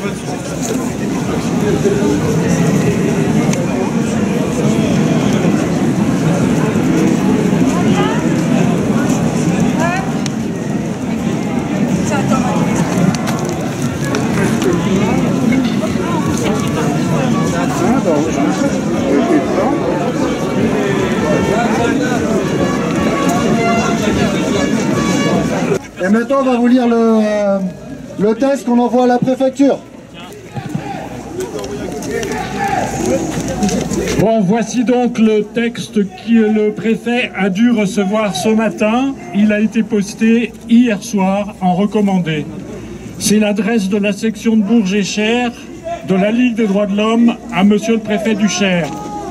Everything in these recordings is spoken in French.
Et maintenant, on va vous lire le texte qu'on envoie à la préfecture. Bon, voici donc le texte que le préfet a dû recevoir ce matin. Il a été posté hier soir en recommandé. C'est l'adresse de la section de Bourges et Cher de la Ligue des droits de l'homme à monsieur le préfet du Cher.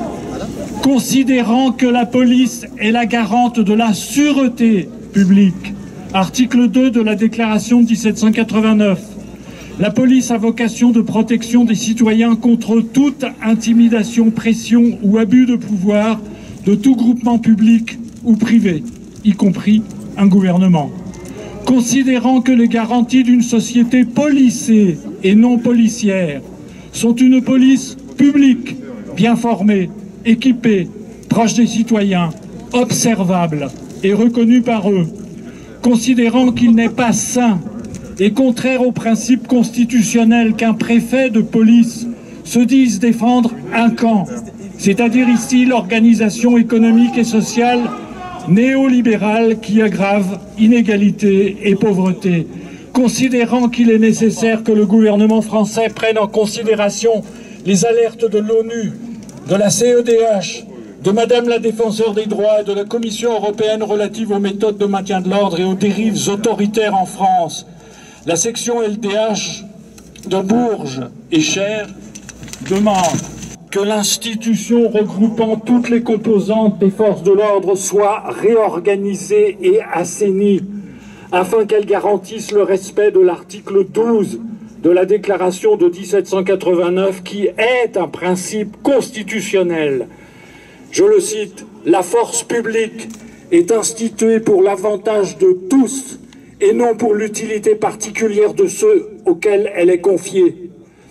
Considérant que la police est la garante de la sûreté publique, article 2 de la déclaration de 1789, la police a vocation de protection des citoyens contre toute intimidation, pression ou abus de pouvoir de tout groupement public ou privé, y compris un gouvernement. Considérant que les garanties d'une société policée et non policière sont une police publique, bien formée, équipée, proche des citoyens, observable et reconnue par eux, considérant qu'il n'est pas sain et contraire au principe constitutionnel qu'un préfet de police se dise défendre un camp, c'est-à-dire ici l'organisation économique et sociale néolibérale qui aggrave inégalité et pauvreté, considérant qu'il est nécessaire que le gouvernement français prenne en considération les alertes de l'ONU, de la CEDH, de Madame la Défenseure des droits et de la Commission européenne relative aux méthodes de maintien de l'ordre et aux dérives autoritaires en France, la section LDH de Bourges et Cher demande que l'institution regroupant toutes les composantes des forces de l'ordre soit réorganisée et assainie afin qu'elle garantisse le respect de l'article 12 de la déclaration de 1789 qui est un principe constitutionnel. Je le cite, « La force publique est instituée pour l'avantage de tous et non pour l'utilité particulière de ceux auxquels elle est confiée.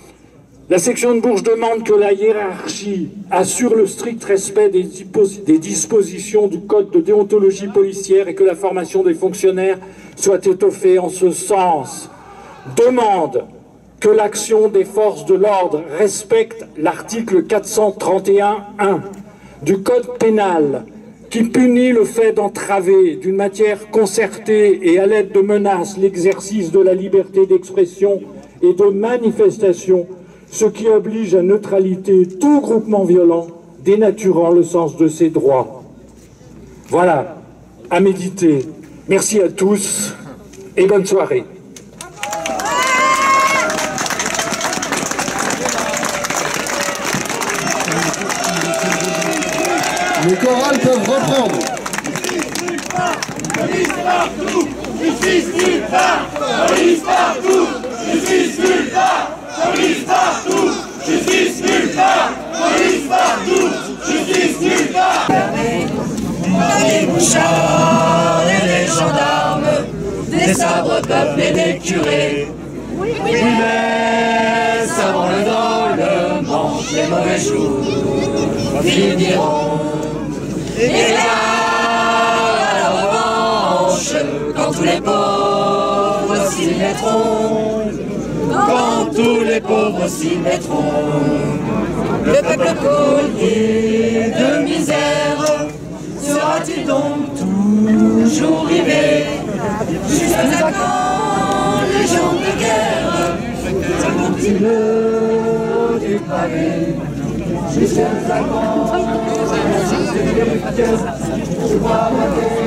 La section de Bourges demande que la hiérarchie assure le strict respect des dispositions du code de déontologie policière et que la formation des fonctionnaires soit étoffée en ce sens. Demande que l'action des forces de l'ordre respecte l'article 431.1 du code pénal qui punit le fait d'entraver d'une manière concertée et à l'aide de menaces l'exercice de la liberté d'expression et de manifestation, ce qui oblige à neutralité tout groupement violent dénaturant le sens de ses droits. » Voilà, à méditer. Merci à tous et bonne soirée. Les chorales peuvent reprendre. Police partout, justice nulle part. Police partout, justice nulle part. Police partout, justice nulle part. Police partout, justice nulle part. Des mouchards et des gendarmes, des sabres peuplés des curés. Oui, mais ça branle dans le manche, les mauvais jours finiront. Et là, à la revanche, quand tous les pauvres s'y mettront, quand tous les pauvres s'y mettront, le peuple collier de misère sera-t-il donc toujours rivé jusqu'à quand les gens de guerre s'accompliront du pavé jusqu'à quand je vois